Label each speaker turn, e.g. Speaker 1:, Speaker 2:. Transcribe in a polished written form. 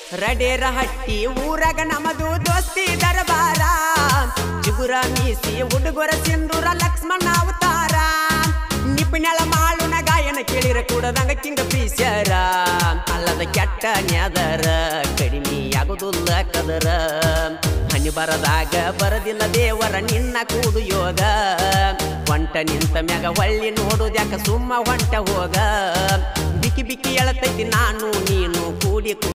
Speaker 1: ರಡೇರ ಹಟ್ಟಿ ಊರಾಗ ನಮದು ದೋಸ್ತಿ ದರ್ಬಾರ ಚಿಗುರ ಮೀಸಿ ಹುಡುಗರ ಸಿಂಧೂರ ಲಕ್ಷ್ಮಣ ಅವತಾರ ನಿಪುಣಳ ಮಾಳುನ ಗಾಯನ ಕೇಳಿರ ಕೂಡದಂಗ ಕಿಂಗ ಪೀಸ್ಯಾರ ಅಲ್ಲದ ಕೆಟ್ಟ ನ್ಯಾದರ ಕಡಿಮೆಯಾಗುದಿಲ್ಲ ಕದರ ಹನಿ ಬರದಾಗ ಬರದಿಲ್ಲ ದೇವರ ನಿನ್ನ ಕೂಡು ಯೋಗ ಹೊಂಟ ನಿಂತ ಮ್ಯಾಗ ಹೊಳ್ಳಿ ನೋಡುದ್ಯಾಕ ಸುಮ್ಮ ಹೊಂಟ ಹೋಗ ಬಿಕ್ಕಿ ಬಿಕ್ಕಿ ಎಳತೈತಿ ನಾನು ನೀನು ಕೂಡಿ